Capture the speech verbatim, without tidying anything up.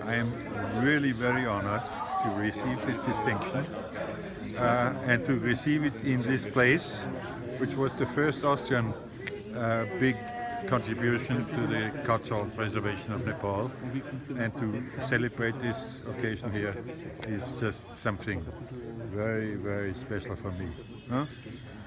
I am really very honored to receive this distinction uh, and to receive it in this place, which was the first Austrian uh, big contribution to the cultural preservation of Nepal, and to celebrate this occasion here is just something very, very special for me. Huh?